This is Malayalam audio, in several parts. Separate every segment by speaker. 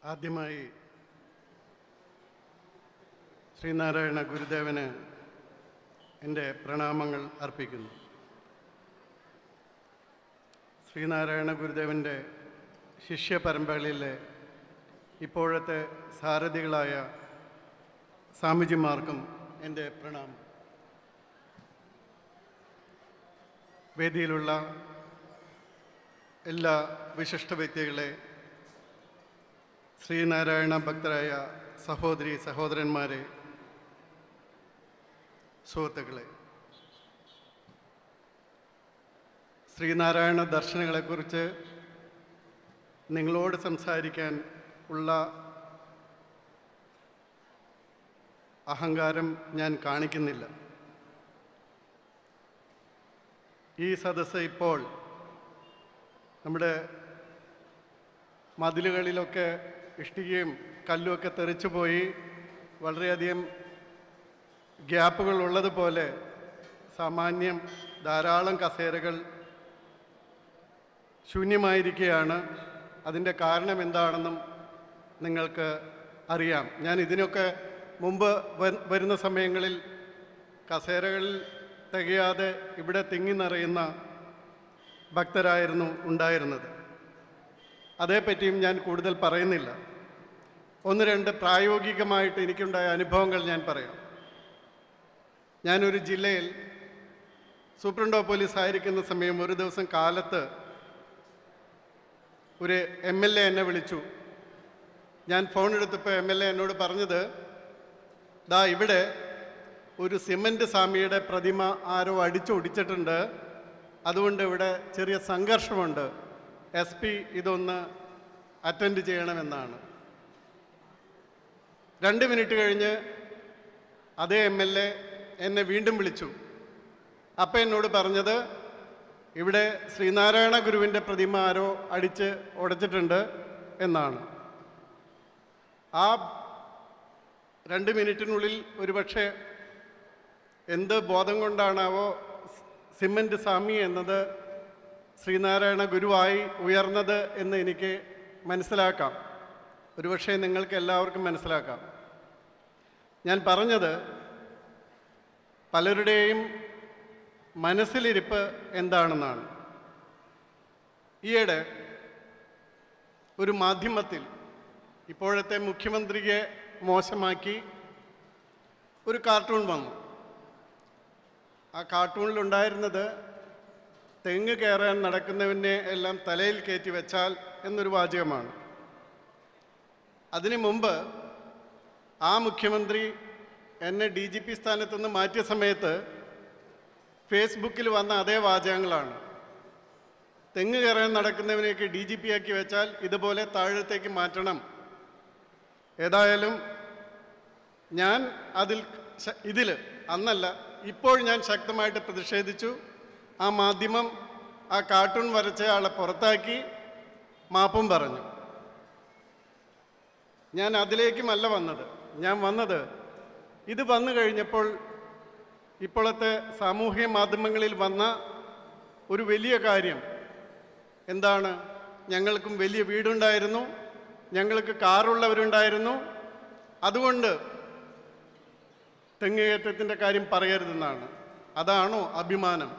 Speaker 1: ആദ്യമായി ശ്രീനാരായണ ഗുരുദേവന് എൻ്റെ പ്രണാമങ്ങൾ അർപ്പിക്കുന്നു. ശ്രീനാരായണ ഗുരുദേവൻ്റെ ശിഷ്യ പരമ്പരയിലെ ഇപ്പോഴത്തെ സാരഥികളായ സ്വാമിജിമാർക്കും എൻ്റെ പ്രണാമം. വേദിയിലുള്ള എല്ലാ വിശിഷ്ട വ്യക്തികളെ, ശ്രീനാരായണ ഭക്തരായ സഹോദരി സഹോദരന്മാരെ, സുഹൃത്തുക്കളെ, ശ്രീനാരായണ ദർശനങ്ങളെക്കുറിച്ച് നിങ്ങളോട് സംസാരിക്കാൻ ഉള്ള അഹങ്കാരം ഞാൻ കാണിക്കുന്നില്ല. ഈ സദസ്സ് ഇപ്പോൾ നമ്മുടെ മതിലുകളിലൊക്കെ ഇഷ്ടികയും കല്ലുമൊക്കെ തെറിച്ചു പോയി വളരെയധികം ഗ്യാപ്പുകൾ ഉള്ളതുപോലെ സാമാന്യം ധാരാളം കസേരകൾ ശൂന്യമായിരിക്കുകയാണ്. അതിൻ്റെ കാരണം എന്താണെന്നും നിങ്ങൾക്ക് അറിയാം. ഞാൻ ഇതിനൊക്കെ മുമ്പ് വരുന്ന സമയങ്ങളിൽ കസേരകളിൽ തികയാതെ ഇവിടെ തിങ്ങി നിറയുന്ന ഭക്തരായിരുന്നു ഉണ്ടായിരുന്നത്. അതേപ്പറ്റിയും ഞാൻ കൂടുതൽ പറയുന്നില്ല. ഒന്ന് രണ്ട് പ്രായോഗികമായിട്ട് എനിക്കുണ്ടായ അനുഭവങ്ങൾ ഞാൻ പറയാം. ഞാനൊരു ജില്ലയിൽ സൂപ്രണ്ട് ഓഫ് പോലീസ് ആയിരിക്കുന്ന സമയം ഒരു ദിവസം കാലത്ത് ഒരു MLA എന്നെ വിളിച്ചു. ഞാൻ ഫോൺ എടുത്തപ്പോൾ MLA എന്നോട് പറഞ്ഞത്, ദാ ഇവിടെ ഒരു സിമൻറ്റ് സ്വാമിയുടെ പ്രതിമ ആരോ അടിച്ചൊടിച്ചിട്ടുണ്ട്, അതുകൊണ്ട് ഇവിടെ ചെറിയ സംഘർഷമുണ്ട്, SP ഇതൊന്ന് അറ്റൻഡ് ചെയ്യണമെന്നാണ്. 2 മിനിറ്റ് കഴിഞ്ഞ് അതേ MLA എന്നെ വീണ്ടും വിളിച്ചു. അപ്പം എന്നോട് പറഞ്ഞത്, ഇവിടെ ശ്രീനാരായണ ഗുരുവിൻ്റെ പ്രതിമ ആരോ അടിച്ച് ഉടച്ചിട്ടുണ്ട് എന്നാണ്. ആ 2 മിനിറ്റിനുള്ളിൽ ഒരുപക്ഷെ എന്ത് ബോധം കൊണ്ടാണാവോ സിമൻറ്റ് സ്വാമി എന്നത് ശ്രീനാരായണ ഗുരുവായി ഉയർന്നത് എന്ന് എനിക്ക് മനസ്സിലാക്കാം. ഒരുപക്ഷെ നിങ്ങൾക്ക് എല്ലാവർക്കും മനസ്സിലാക്കാം. ഞാൻ പറഞ്ഞത്, പലരുടെയും മനസ്സിലിരിപ്പ് എന്താണെന്നാണ്. ഈയിടെ ഒരു മാധ്യമത്തിൽ ഇപ്പോഴത്തെ മുഖ്യമന്ത്രിയെ മോശമാക്കി ഒരു കാർട്ടൂൺ വന്നു. ആ കാർട്ടൂണിലുണ്ടായിരുന്നത് തെങ്ങ് കയറാൻ നടക്കുന്നവനെ എല്ലാം തലയിൽ കയറ്റി വെച്ചാൽ എന്നൊരു വാചകമാണ്. അതിനു മുമ്പ് ആ മുഖ്യമന്ത്രി എന്നെ DGP സ്ഥാനത്തുനിന്ന് മാറ്റിയ സമയത്ത് ഫേസ്ബുക്കിൽ വന്ന അതേ വാചകങ്ങളാണ്. തെങ്ങ് കയറാൻ നടക്കുന്നവനെയൊക്കെ DGP ആക്കി വെച്ചാൽ ഇതുപോലെ താഴത്തേക്ക് മാറ്റണം. ഏതായാലും ഞാൻ ഇതിൽ അന്നല്ല, ഇപ്പോൾ ഞാൻ ശക്തമായിട്ട് പ്രതിഷേധിച്ചു. ആ മാധ്യമം ആ കാർട്ടൂൺ വരച്ചയാളെ പുറത്താക്കി മാപ്പും പറഞ്ഞു. ഞാൻ അതിലേക്കുമല്ല വന്നത്. ഞാൻ വന്നത്, ഇത് വന്നു കഴിഞ്ഞപ്പോൾ ഇപ്പോഴത്തെ സാമൂഹ്യ മാധ്യമങ്ങളിൽ വന്ന ഒരു വലിയ കാര്യം എന്താണ്? ഞങ്ങൾക്കും വലിയ വീടുണ്ടായിരുന്നു, ഞങ്ങൾക്ക് കാറുള്ളവരുണ്ടായിരുന്നു, അതുകൊണ്ട് തെങ്ങുകയറ്റത്തിൻ്റെ കാര്യം പറയരുതെന്നാണ്. അതാണോ അഭിമാനം?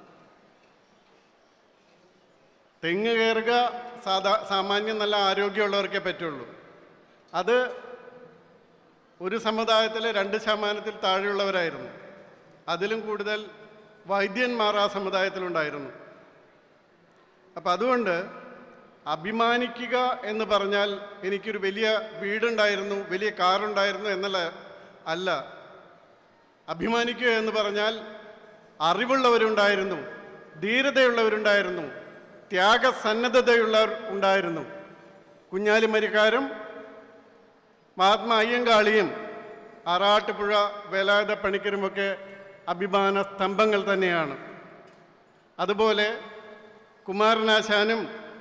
Speaker 1: തെങ്ങ് കയറുക സാമാന്യം നല്ല ആരോഗ്യമുള്ളവർക്കേ പറ്റുള്ളൂ. അത് ഒരു സമുദായത്തിലെ 2% താഴെയുള്ളവരായിരുന്നു. അതിലും കൂടുതൽ വൈദ്യന്മാർ ആ സമുദായത്തിലുണ്ടായിരുന്നു. അപ്പം അതുകൊണ്ട് അഭിമാനിക്കുക എന്ന് പറഞ്ഞാൽ എനിക്കൊരു വലിയ വീടുണ്ടായിരുന്നു, വലിയ കാറുണ്ടായിരുന്നു എന്നല്ല അല്ല. അഭിമാനിക്കുക എന്ന് പറഞ്ഞാൽ അറിവുള്ളവരുണ്ടായിരുന്നു, ധീരതയുള്ളവരുണ്ടായിരുന്നു, ത്യാഗസന്നദ്ധതയുള്ളവർ ഉണ്ടായിരുന്നു. കുഞ്ഞാലിമരിക്കാരും മഹാത്മാ അയ്യങ്കാളിയും ആറാട്ടുപുഴ വേലായുധ പണിക്കരുമൊക്കെ അഭിമാന സ്തംഭങ്ങൾ തന്നെയാണ്. അതുപോലെ കുമാരനാശാനും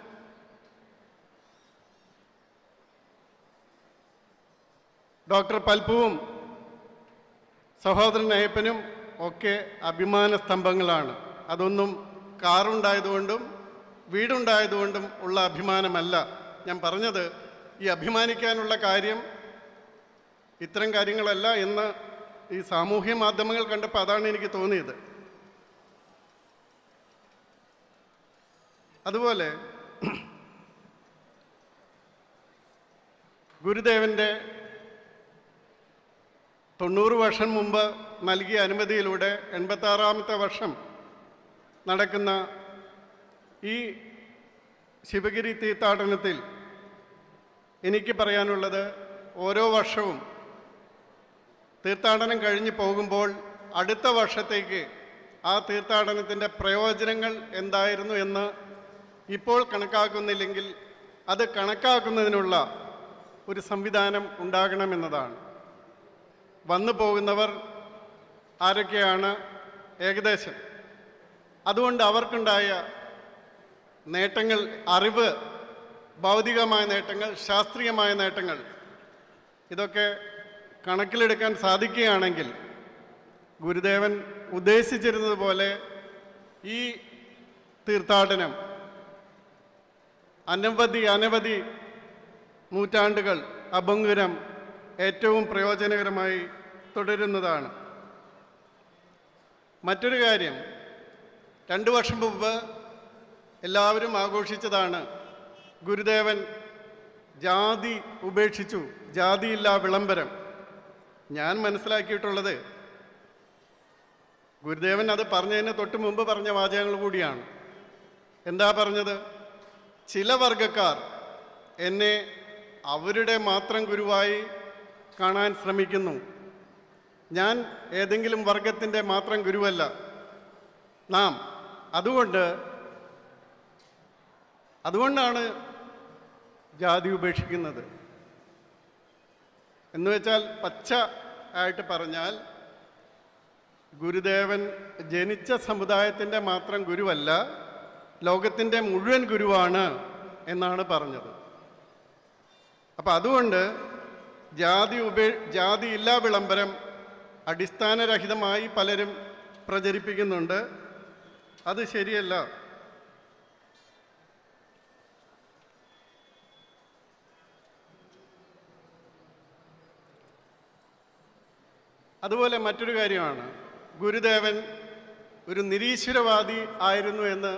Speaker 1: ഡോക്ടർ പൽപ്പുവും സഹോദരൻ അയ്യപ്പനും ഒക്കെ അഭിമാന സ്തംഭങ്ങളാണ്. അതൊന്നും കാറുണ്ടായതുകൊണ്ടും വീടുണ്ടായതുകൊണ്ടും ഉള്ള അഭിമാനമല്ല. ഞാൻ പറഞ്ഞത്, ഈ അഭിമാനിക്കാനുള്ള കാര്യം ഇത്തരം കാര്യങ്ങളല്ല എന്ന് ഈ സാമൂഹ്യ മാധ്യമങ്ങൾ കണ്ടപ്പോൾ അതാണ് എനിക്ക് തോന്നിയത്. അതുപോലെ ഗുരുദേവൻ്റെ 90 വർഷം മുമ്പ് നൽകിയ അനുമതിയിലൂടെ 86ാമത്തെ വർഷം നടക്കുന്ന ഈ ശിവഗിരി തീർത്ഥാടനത്തിൽ എനിക്ക് പറയാനുള്ളത്, ഓരോ വർഷവും തീർത്ഥാടനം കഴിഞ്ഞ് പോകുമ്പോൾ അടുത്ത വർഷത്തേക്ക് ആ തീർത്ഥാടനത്തിൻ്റെ പ്രയോജനങ്ങൾ എന്തായിരുന്നു എന്ന് ഇപ്പോൾ കണക്കാക്കുന്നില്ലെങ്കിൽ അത് കണക്കാക്കുന്നതിനുള്ള ഒരു സംവിധാനം ഉണ്ടാകണമെന്നതാണ്. വന്നു പോകുന്നവർ ആരൊക്കെയാണ് ഏകദേശം, അതുകൊണ്ട് അവർക്കുണ്ടായ നേട്ടങ്ങൾ, അറിവ്, ഭൗതികമായ നേട്ടങ്ങൾ, ശാസ്ത്രീയമായ നേട്ടങ്ങൾ, ഇതൊക്കെ കണക്കിലെടുക്കാൻ സാധിക്കുകയാണെങ്കിൽ ഗുരുദേവൻ ഉദ്ദേശിച്ചിരുന്നത് പോലെ ഈ തീർത്ഥാടനം അനവധി നൂറ്റാണ്ടുകൾ അഭംഗുരം ഏറ്റവും പ്രയോജനകരമായി തുടരുന്നതാണ്. മറ്റൊരു കാര്യം, 2 വർഷം മുമ്പ് എല്ലാവരും ആഘോഷിച്ചതാണ്, ഗുരുദേവൻ ജാതി ഉപേക്ഷിച്ചു, ജാതിയില്ലാ വിളംബരം. ഞാൻ മനസ്സിലാക്കിയിട്ടുള്ളത് ഗുരുദേവൻ അത് പറഞ്ഞതിന് തൊട്ട് മുമ്പ് പറഞ്ഞ വാചകങ്ങൾ കൂടിയാണ്. എന്താ പറഞ്ഞത്? ചില വർഗക്കാർ എന്നെ അവരുടെ മാത്രം ഗുരുവായി കാണാൻ ശ്രമിക്കുന്നു. ഞാൻ ഏതെങ്കിലും വർഗത്തിൻ്റെ മാത്രം ഗുരുവല്ല നാം. അതുകൊണ്ടാണ് ജാതി ഉപേക്ഷിക്കുന്നത്. എന്ന് വെച്ചാൽ പച്ച ആയിട്ട് പറഞ്ഞാൽ ഗുരുദേവൻ ജനിച്ച സമുദായത്തിൻ്റെ മാത്രം ഗുരുവല്ല, ലോകത്തിൻ്റെ മുഴുവൻ ഗുരുവാണ് എന്നാണ് പറഞ്ഞത്. അപ്പം അതുകൊണ്ട് ജാതിയില്ലാ വിളംബരം അടിസ്ഥാനരഹിതമായി പലരും പ്രചരിപ്പിക്കുന്നുണ്ട്. അത് ശരിയല്ല. അതുപോലെ മറ്റൊരു കാര്യമാണ്, ഗുരുദേവൻ ഒരു നിരീശ്വരവാദി ആയിരുന്നു എന്ന്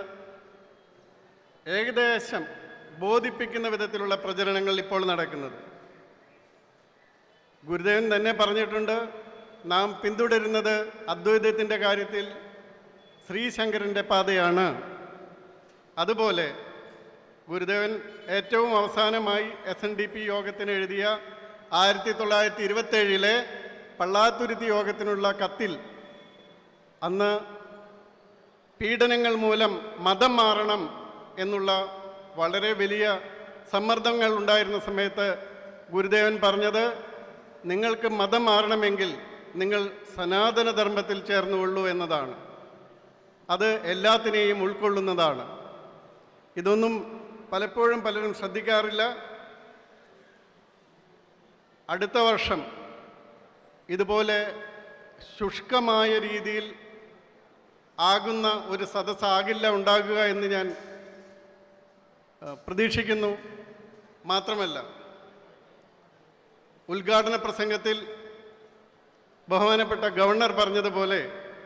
Speaker 1: ഏകദേശം ബോധിപ്പിക്കുന്ന വിധത്തിലുള്ള പ്രചരണങ്ങൾ ഇപ്പോൾ നടക്കുന്നത്. ഗുരുദേവൻ തന്നെ പറഞ്ഞിട്ടുണ്ട്, നാം പിന്തുടരുന്നത് അദ്വൈതത്തിൻ്റെ കാര്യത്തിൽ ശ്രീശങ്കരൻ്റെ പാതയാണ്. അതുപോലെ ഗുരുദേവൻ ഏറ്റവും അവസാനമായി SNDP യോഗത്തിന് എഴുതിയ 1927 പള്ളാത്തുരുത്തി യോഗത്തിനുള്ള കത്തിൽ, അന്ന് പീഡനങ്ങൾ മൂലം മതം മാറണം എന്നുള്ള വളരെ വലിയ സമ്മർദ്ദങ്ങൾ ഉണ്ടായിരുന്ന സമയത്ത് ഗുരുദേവൻ പറഞ്ഞത്, നിങ്ങൾക്ക് മതം മാറണമെങ്കിൽ നിങ്ങൾ സനാതനധർമ്മത്തിൽ ചേർന്നുകൊള്ളൂ എന്നതാണ്. അത് എല്ലാത്തിനെയും ഉൾക്കൊള്ളുന്നതാണ്. ഇതൊന്നും പലപ്പോഴും പലരും ശ്രദ്ധിക്കാറില്ല. അടുത്ത വർഷം ഇതുപോലെ ശുഷ്കമായ രീതിയിൽ ആകുന്ന ഒരു സദസ്സാകില്ല ഉണ്ടാകുക എന്ന് ഞാൻ പ്രതീക്ഷിക്കുന്നു. മാത്രമല്ല, ഉദ്ഘാടന പ്രസംഗത്തിൽ ബഹുമാനപ്പെട്ട ഗവർണർ പറഞ്ഞതുപോലെ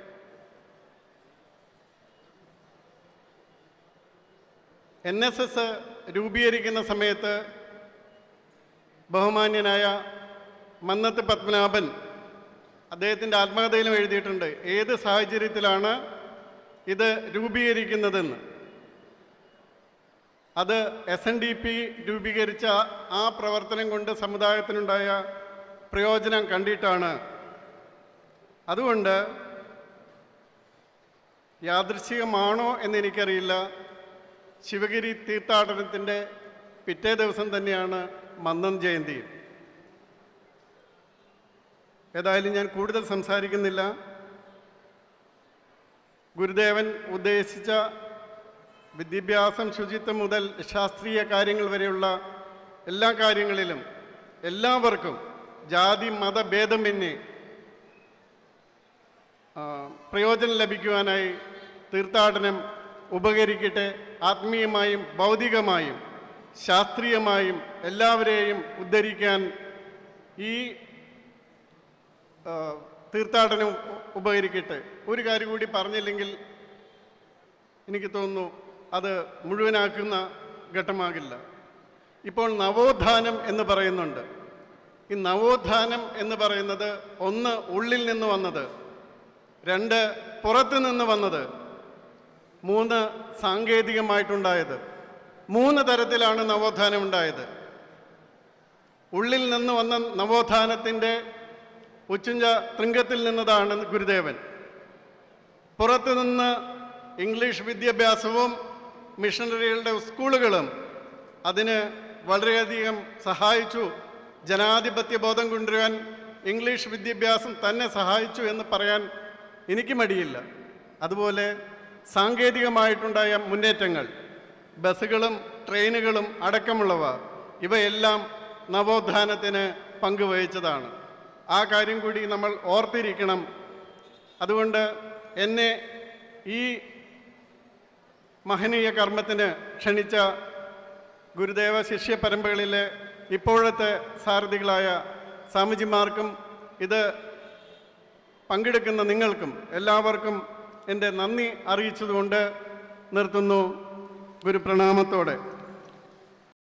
Speaker 1: NSS രൂപീകരിക്കുന്ന സമയത്ത് ബഹുമാന്യനായ മന്നത്ത് പത്മനാഭൻ അദ്ദേഹത്തിൻ്റെ ആത്മകഥയിലും എഴുതിയിട്ടുണ്ട്, ഏത് സാഹചര്യത്തിലാണ് ഇത് രൂപീകരിക്കുന്നതെന്ന്. അത് SNDP രൂപീകരിച്ച ആ പ്രവർത്തനം കൊണ്ട് സമുദായത്തിനുണ്ടായ പ്രയോജനം കണ്ടിട്ടാണ്. അതുകൊണ്ട് യാദൃശ്ചികമാണോ എന്നെനിക്കറിയില്ല, ശിവഗിരി തീർത്ഥാടനത്തിൻ്റെ പിറ്റേ ദിവസം തന്നെയാണ് മന്നം ജയന്തിയും. ഏതായാലും ഞാൻ കൂടുതൽ സംസാരിക്കുന്നില്ല. ഗുരുദേവൻ ഉദ്ദേശിച്ച വിദ്യാഭ്യാസം, ശുചിത്വം മുതൽ ശാസ്ത്രീയ കാര്യങ്ങൾ വരെയുള്ള എല്ലാ കാര്യങ്ങളിലും എല്ലാവർക്കും ജാതി മതഭേദമന്യേ പ്രയോജനം ലഭിക്കുവാനായി തീർത്ഥാടനം ഉപകരിക്കട്ടെ. ആത്മീയമായും ഭൗതികമായും ശാസ്ത്രീയമായും എല്ലാവരെയും ഉദ്ധരിക്കാൻ ഈ തീർത്ഥാടനം ഉപകരിക്കട്ടെ. ഒരു കാര്യം കൂടി പറഞ്ഞില്ലെങ്കിൽ എനിക്ക് തോന്നുന്നു അത് മുഴുവനാക്കുന്ന ഘട്ടമാകില്ല. ഇപ്പോൾ നവോത്ഥാനം എന്ന് പറയുന്നുണ്ട്. ഈ നവോത്ഥാനം എന്ന് പറയുന്നത് 1 ഉള്ളിൽ നിന്ന് വന്നത്, 2 പുറത്തു നിന്ന് വന്നത്, 3 സാങ്കേതികമായിട്ടുണ്ടായത്. 3 തരത്തിലാണ് നവോത്ഥാനം ഉണ്ടായത്. ഉള്ളിൽ നിന്ന് വന്ന നവോത്ഥാനത്തിൻ്റെ ഉച്ചുഞ്ച തൃങ്കത്തിൽ നിന്നതാണ് ഗുരുദേവൻ. പുറത്തുനിന്ന് ഇംഗ്ലീഷ് വിദ്യാഭ്യാസവും മിഷണറികളുടെ സ്കൂളുകളും അതിന് വളരെയധികം സഹായിച്ചു. ജനാധിപത്യ ബോധം കൊണ്ടുവരാൻ ഇംഗ്ലീഷ് വിദ്യാഭ്യാസം തന്നെ സഹായിച്ചു എന്ന് പറയാൻ എനിക്ക് മടിയില്ല. അതുപോലെ സാങ്കേതികമായിട്ടുണ്ടായ മുന്നേറ്റങ്ങൾ, ബസ്സുകളും ട്രെയിനുകളും അടക്കമുള്ളവ, ഇവയെല്ലാം നവോത്ഥാനത്തിന് പങ്കുവഹിച്ചതാണ്. ആ കാര്യം കൂടി നമ്മൾ ഓർത്തിരിക്കണം. അതുകൊണ്ട് എന്നെ ഈ മഹനീയ കർമ്മത്തിന് ക്ഷണിച്ച ഗുരുദേവ ശിഷ്യ പരമ്പരകളിലെ ഇപ്പോഴത്തെ സാരഥികളായ സ്വാമിജിമാർക്കും ഇത് പങ്കെടുക്കുന്ന നിങ്ങൾക്കും എല്ലാവർക്കും എൻ്റെ നന്ദി അറിയിച്ചതുകൊണ്ട് നിർത്തുന്നു ഗുരുപ്രണാമത്തോടെ.